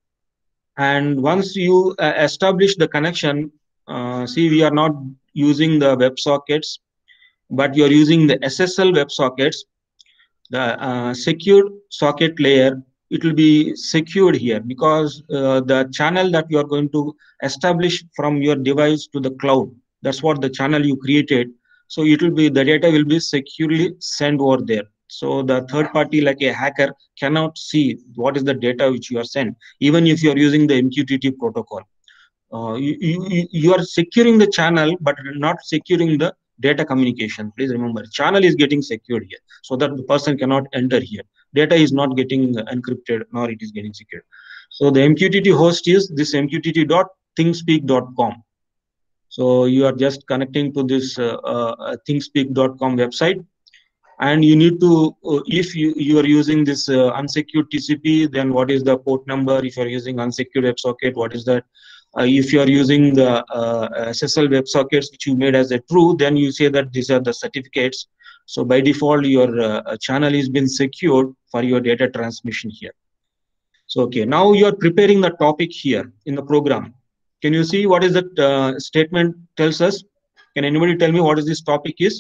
Speaker 1: And once you uh, establish the connection, uh, see, we are not using the WebSockets, but you are using the S S L WebSockets, the uh, secured socket layer. It will be secured here because uh, the channel that you are going to establish from your device to the cloud, that's what the channel you created. So it will be, the data will be securely sent over there. So the third party, like a hacker, cannot see what is the data which you are sent, even if you are using the M Q T T protocol. Uh, you, you, you are securing the channel, but not securing the data communication. Please remember, channel is getting secured here, so that the person cannot enter here. Data is not getting encrypted, nor it is getting secured. So the M Q T T host is this M Q T T dot thingspeak dot com. So you are just connecting to this uh, uh, thingspeak dot com website. And you need to, uh, if you, you are using this uh, unsecured T C P, then what is the port number? If you are using unsecured WebSocket, what is that? Uh, if you are using the uh, S S L WebSockets which you made as a true, then you say that these are the certificates. So by default, your uh, channel is been secured for your data transmission here. So okay, now you are preparing the topic here in the program. Can you see what is that uh, statement tells us? Can anybody tell me what is this topic is?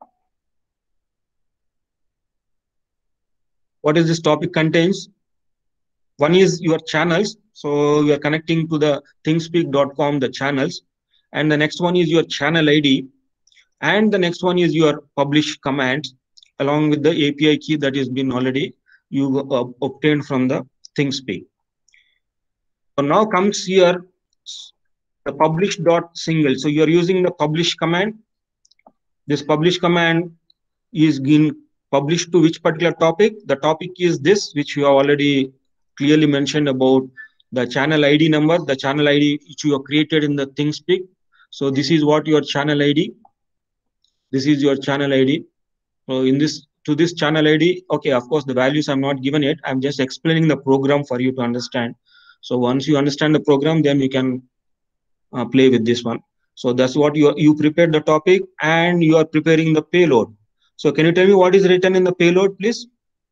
Speaker 1: What is this topic contains? One is your channels. So you are connecting to the thingspeak dot com, the channels. And the next one is your channel I D. And the next one is your publish command along with the A P I key that has been already you uh, obtained from the ThingSpeak. So now comes here the publish dot single. So you are using the publish command. This publish command is being published to which particular topic. The topic is this, which you have already clearly mentioned about the channel I D number, the channel I D which you have created in the ThingSpeak. So this is what your channel I D. This is your channel I D. So in this, to this channel I D, okay, of course, the values I'm not given yet. I'm just explaining the program for you to understand. So once you understand the program, then you can uh, play with this one. So that's what you you prepared the topic and you are preparing the payload. So can you tell me what is written in the payload, please?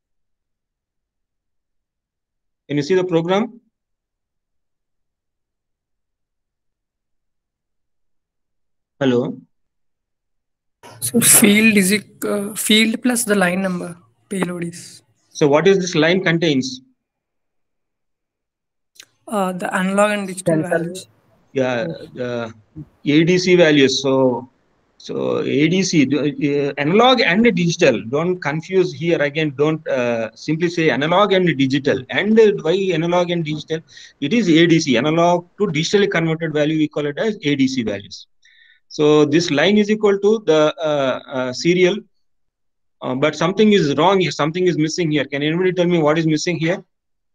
Speaker 1: Can you see the program? Hello.
Speaker 2: So field is it, uh, field plus the line number payload is.
Speaker 1: So what is this line contains?
Speaker 2: Uh, the analog and digital
Speaker 5: Sensor.
Speaker 2: values.
Speaker 1: Yeah, the A D C values. So so A D C, uh, analog and digital. Don't confuse here again. Don't uh, simply say analog and digital. And why analog and digital? It is A D C, analog to digitally converted value. We call it as A D C values. So this line is equal to the uh, uh, serial, uh, but something is wrong here. Something is missing here. Can anybody tell me what is missing here?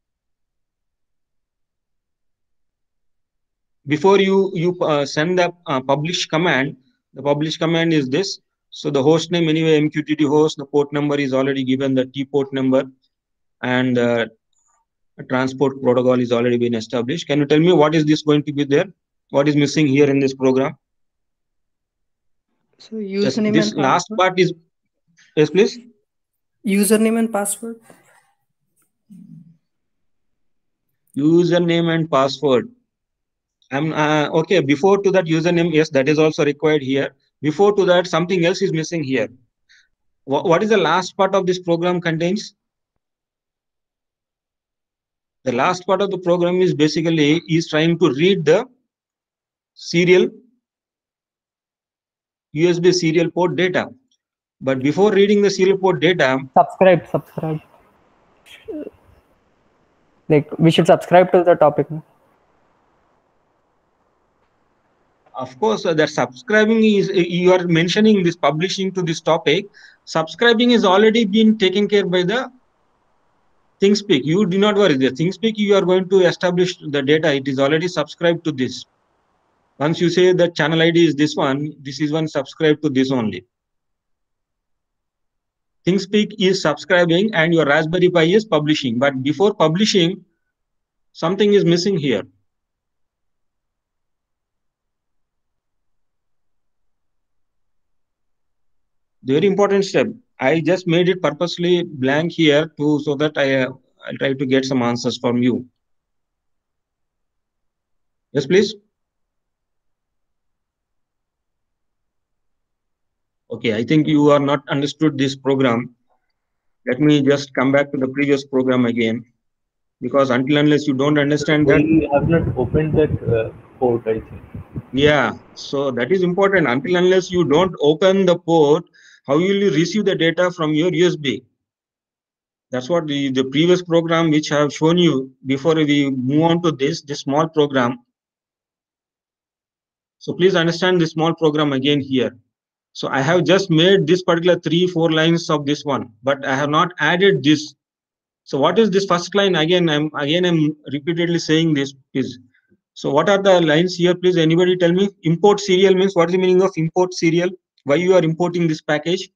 Speaker 1: Before you you uh, send the uh, publish command, the publish command is this. So the host name anyway, M Q T T host, the port number is already given, the T port number, and uh, a transport protocol is already been established. Can you tell me what is this going to be there? What is missing here in this program?
Speaker 2: So username
Speaker 1: Yes, this
Speaker 2: and
Speaker 1: last
Speaker 2: password.
Speaker 1: part is, yes, please.
Speaker 2: Username and password.
Speaker 1: Username and password. I'm uh, okay. Before to that username, yes, that is also required here. Before to that, something else is missing here. What, what is the last part of this program contains? The last part of the program is basically is trying to read the serial U S B serial port data. But before reading the serial port data,
Speaker 5: Subscribe, subscribe. Like we should subscribe to the topic. no?
Speaker 1: of course, uh, that subscribing is, you are mentioning this publishing to this topic. Subscribing is already been taken care by the ThingSpeak. You do not worry. The ThingSpeak, you are going to establish the data. It is already subscribed to this. Once you say that channel I D is this one, this is one subscribed to this only. ThingSpeak is subscribing and your Raspberry Pi is publishing. But before publishing, something is missing here. Very important step. I just made it purposely blank here to so that I uh, I'll try to get some answers from you. Yes, please. Okay, I think you are not understood this program. Let me just come back to the previous program again, because until unless you don't understand that,
Speaker 3: We have not opened that uh, port, I think.
Speaker 1: yeah, so that is important. Until unless you don't open the port, how will you receive the data from your U S B? That's what the, the previous program which I have shown you before we move on to this, this small program. So please understand this small program again here. So I have just made this particular three, four lines of this one, but I have not added this. So what is this first line? Again, I'm again I'm repeatedly saying this is. So what are the lines here? Please, anybody tell me. Import serial means what is the meaning of import serial? Why you are importing this package?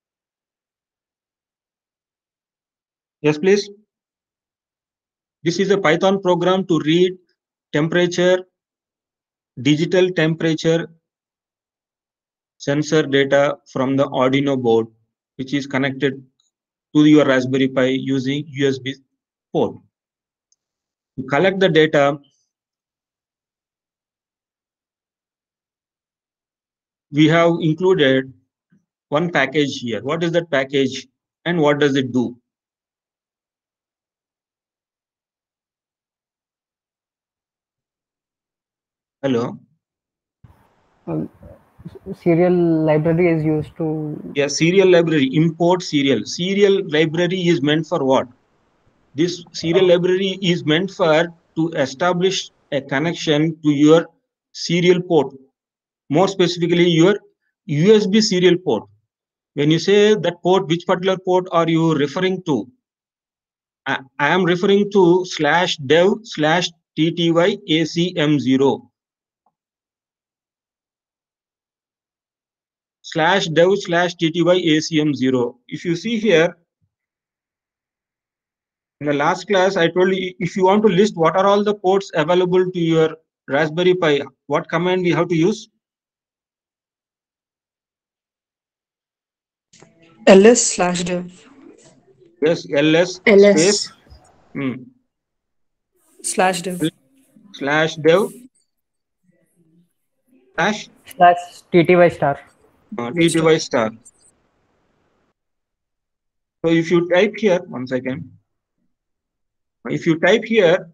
Speaker 1: Yes, please. This is a Python program to read temperature, digital temperature sensor data from the Arduino board, which is connected to your Raspberry Pi using U S B port. To collect the data, we have included one package here. What is that package and what does it do? Hello?
Speaker 5: Um, serial library is used to.
Speaker 1: Yeah, serial library, import serial. Serial library is meant for what? This serial library is meant for to establish a connection to your serial port. More specifically, your U S B serial port. when you say that port, which particular port are you referring to? I, I am referring to slash dev slash tty acm zero. Slash dev slash tty acm zero. If you see here, in the last class, I told you if you want to list what are all the ports available to your Raspberry Pi, what command we have to use?
Speaker 2: ls slash dev
Speaker 1: Yes, ls,
Speaker 4: ls
Speaker 1: space hmm,
Speaker 2: slash dev
Speaker 1: slash dev slash
Speaker 5: slash tty star.
Speaker 1: uh, tty star. So if you type here, one second. If you type here,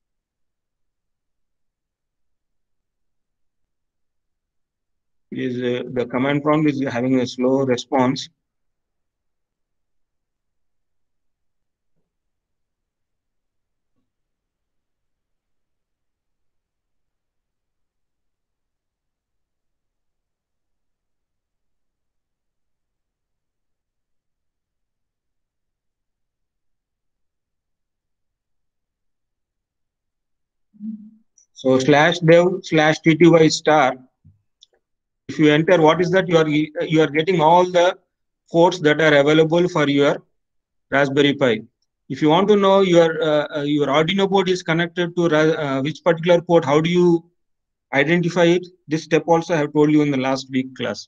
Speaker 1: is uh, the command prompt is having a slow response. So slash dev slash tty star. If you enter, what is that? You are you are getting all the ports that are available for your Raspberry Pi. If you want to know your uh, your Arduino board is connected to uh, which particular port, how do you identify it? This step also I have told you in the last week class.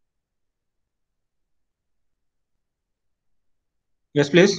Speaker 1: Yes, please.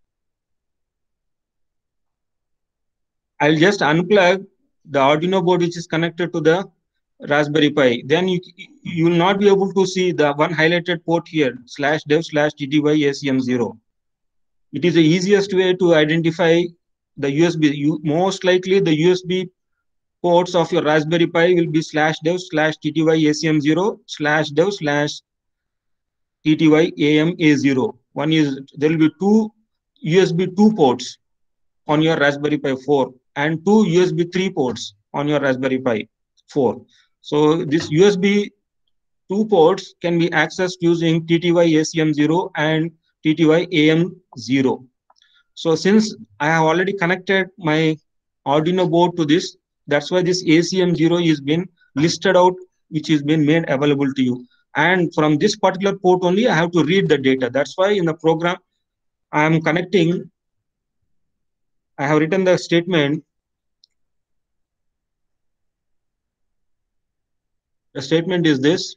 Speaker 1: I'll just unplug the Arduino board which is connected to the Raspberry Pi. Then you you will not be able to see the one highlighted port here, slash dev slash tty acm zero. It is the easiest way to identify the U S B. You, most likely the U S B ports of your Raspberry Pi will be slash dev slash tty acm zero slash dev slash tty am a zero. One is, there will be two U S B two ports on your Raspberry Pi four and two U S B three ports on your Raspberry Pi four. So this U S B two ports can be accessed using tty acm zero and tty am zero. So since I have already connected my Arduino board to this, that's why this A C M zero is been listed out, which is been made available to you. And from this particular port only, I have to read the data. That's why in the program, I am connecting, I have written the statement. The statement is this.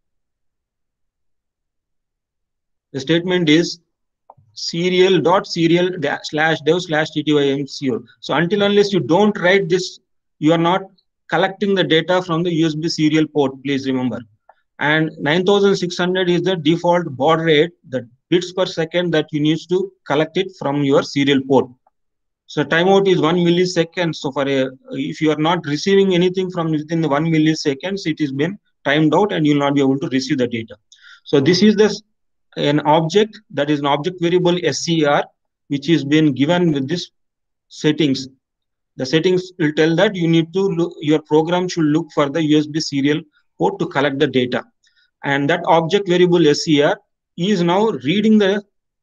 Speaker 1: The statement is serial dot serial slash dev slash ttymco. So until unless you don't write this, you are not collecting the data from the U S B serial port, please remember. And nine thousand six hundred is the default baud rate, the bits per second that you need to collect it from your serial port. So timeout is one millisecond. So for a, if you are not receiving anything from within the one milliseconds, it is been timed out and you will not be able to receive the data. So this is the an object, that is an object variable ser, which is been given with this settings. The settings will tell that you need to look, your program should look for the U S B serial port to collect the data. And that object variable ser is now reading the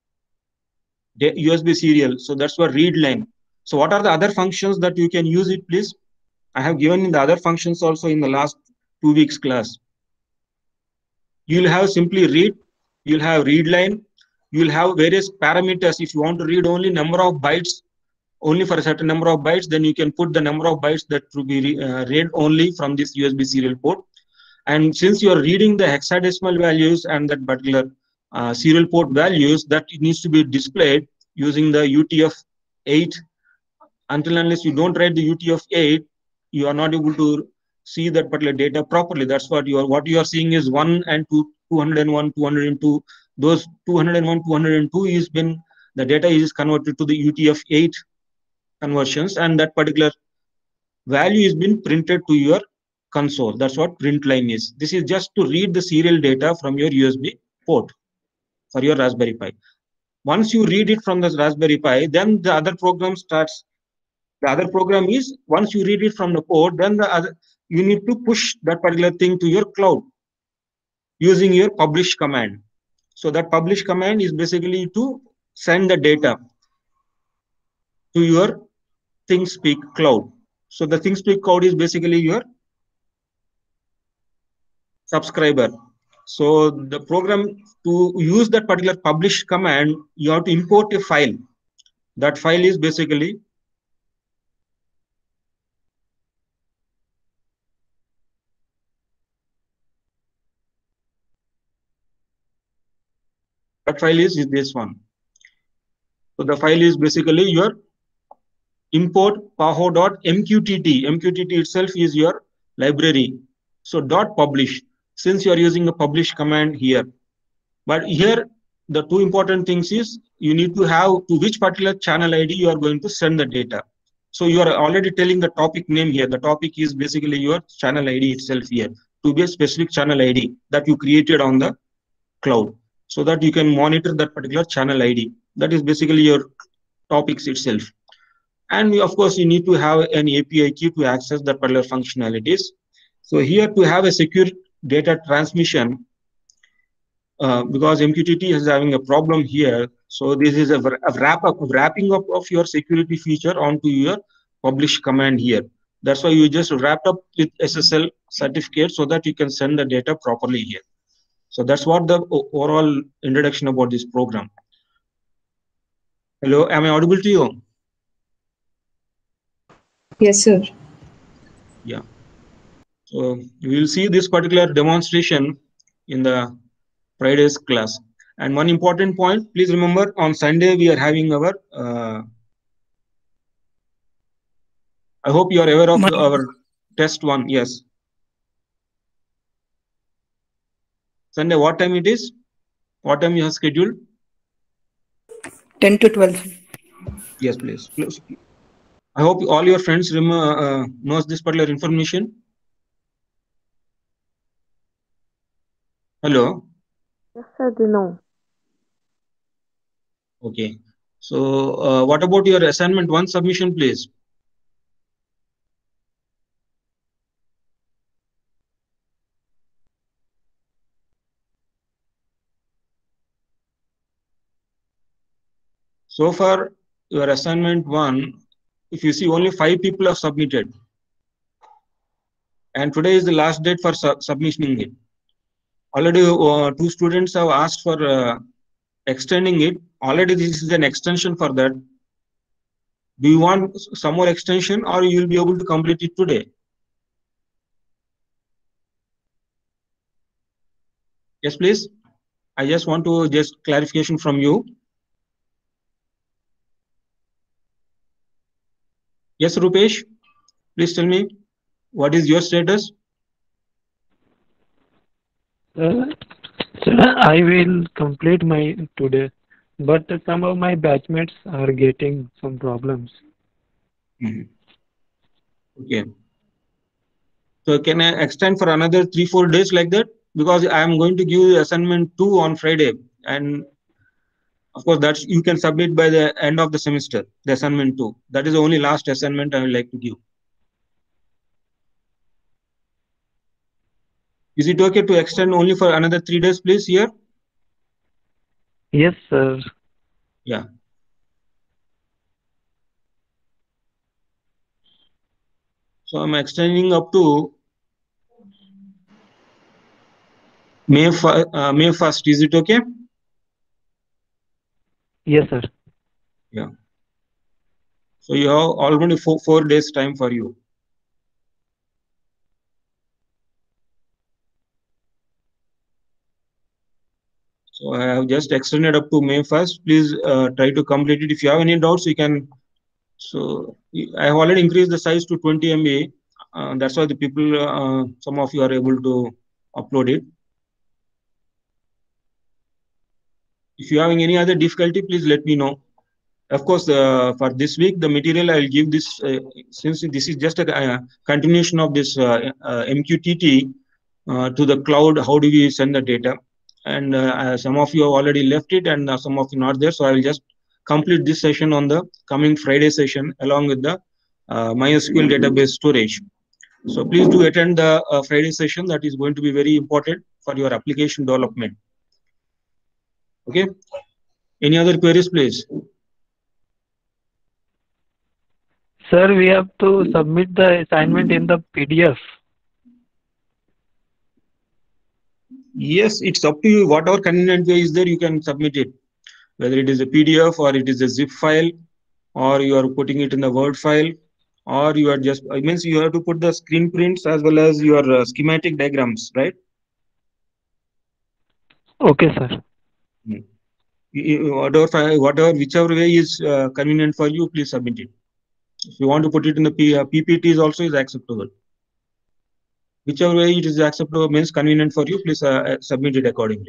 Speaker 1: U S B serial. So that's what read line. So what are the other functions that you can use it, please? I have given in the other functions also in the last two weeks class. You'll have simply read, you'll have read line, you'll have various parameters. If you want to read only number of bytes, only for a certain number of bytes, then you can put the number of bytes that will be uh, read only from this U S B serial port. And since you are reading the hexadecimal values and that particular uh, serial port values, that it needs to be displayed using the U T F eight. Until unless you don't write the U T F eight, you are not able to see that particular data properly. That's what you are. What you are seeing is one and two, two hundred one, two hundred two. Those two hundred one, two hundred two is been the data is converted to the U T F eight conversions, and that particular value is been printed to your console. That's what print line is. This is just to read the serial data from your U S B port for your Raspberry Pi. Once you read it from the Raspberry Pi, then the other program starts. The other program is, once you read it from the port, then the other, you need to push that particular thing to your cloud using your publish command. So that publish command is basically to send the data to your ThingSpeak cloud. So the ThingSpeak cloud is basically your subscriber. So the program, to use that particular publish command, you have to import a file. That file is basically that file is, is this one. So the file is basically your import paho.mqtt. M Q T T itself is your library. So dot publish, since you are using a publish command here. But here, the two important things is you need to have to which particular channel I D you are going to send the data. So you are already telling the topic name here. The topic is basically your channel I D itself here, to be a specific channel I D that you created on the cloud, so that you can monitor that particular channel I D. That is basically your topics itself. And of course, you need to have an A P I key to access that particular functionalities. So here, to have a secure data transmission, uh, because M Q T T is having a problem here. So this is a, a wrap up, wrapping up of your security feature onto your publish command here. That's why you just wrapped up with S S L certificate so that you can send the data properly here. So that's what the overall introduction about this program. Hello, am I audible to you?
Speaker 4: Yes, sir.
Speaker 1: Yeah. So you will see this particular demonstration in the Friday's class. And one important point, please remember, on Sunday we are having our, uh, I hope you are aware of the, our test one. Yes. Sunday, what time it is? What time you have scheduled?
Speaker 2: ten to twelve.
Speaker 1: Yes, please. please. I hope all your friends remember, uh, knows this particular information. Hello.
Speaker 6: Yes, sir, they know.
Speaker 1: Okay. So, uh, what about your assignment one submission, please? So far, your assignment one, if you see, only five people have submitted. And today is the last date for sub submitting it. Already uh, two students have asked for uh, extending it. Already this is an extension for that. Do you want some more extension, or you will be able to complete it today? Yes, please. I just want to just clarification from you. Yes, Rupesh, please tell me, what is your status?
Speaker 7: Uh, sir, I will complete my today, but some of my batchmates are getting some problems.
Speaker 1: Mm-hmm. Okay. So can I extend for another three, four days like that? Because I am going to give assignment two on Friday, and of course that you can submit by the end of the semester, the assignment two. That is the only last assignment I would like to give. Is it okay to extend only for another three days, please, here?
Speaker 7: Yes, sir.
Speaker 1: Yeah. So I'm extending up to May, uh, May first. Is it okay?
Speaker 7: Yes, sir.
Speaker 1: Yeah. So you have already four, four days time for you. So I have just extended up to May first. Please uh, try to complete it. If you have any doubts, you can. So I have already increased the size to twenty M B. Uh, that's why the people, uh, some of you are able to upload it. If you are having any other difficulty, please let me know. Of course, uh, for this week, the material I will give this, uh, since this is just a uh, continuation of this uh, uh, M Q T T uh, to the cloud, how do we send the data? And uh, some of you have already left it, and uh, some of you not there. So I will just complete this session on the coming Friday session along with the uh, MySQL database storage. So please do attend the uh, Friday session. That is going to be very important for your application development. Okay. Any other queries, please?
Speaker 7: Sir, we have to submit the assignment in the P D F.
Speaker 1: Yes, it's up to you. Whatever convenient way is there, you can submit it. Whether it is a P D F or it is a zip file, or you are putting it in the Word file, or you are just, it means you have to put the screen prints as well as your uh, schematic diagrams, right?
Speaker 7: Okay, sir.
Speaker 1: Hmm. Whatever, whatever, whichever way is uh, convenient for you, please submit it. If you want to put it in the P, uh, P P Ts also is acceptable. Whichever way it is acceptable means convenient for you, please uh, submit it accordingly.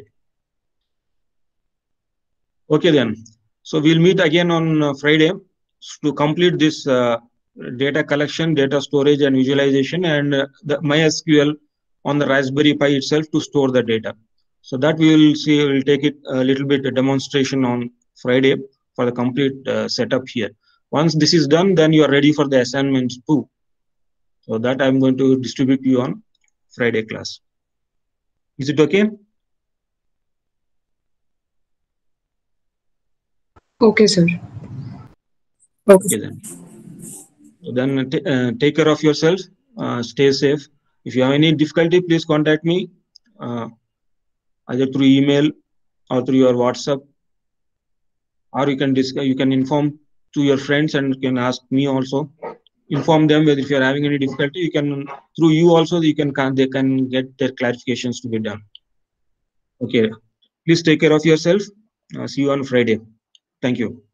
Speaker 1: Okay then. So we'll meet again on uh, Friday to complete this uh, data collection, data storage and visualization, and uh, the MySQL on the Raspberry Pi itself to store the data. So that we will see, we'll take it a little bit a demonstration on Friday for the complete uh, setup here. Once this is done, then you are ready for the assignments too. So that I'm going to distribute you on Friday class. Is it okay?
Speaker 4: Okay, sir.
Speaker 1: Okay then. So then uh, take care of yourself. Uh, stay safe. If you have any difficulty, please contact me uh, either through email or through your WhatsApp, or you can discuss. You can inform to your friends and you can ask me also. Inform them whether if you are having any difficulty, you can through you also you can they can get their clarifications to be done. Okay. Please take care of yourself. Uh, see you on Friday. Thank you.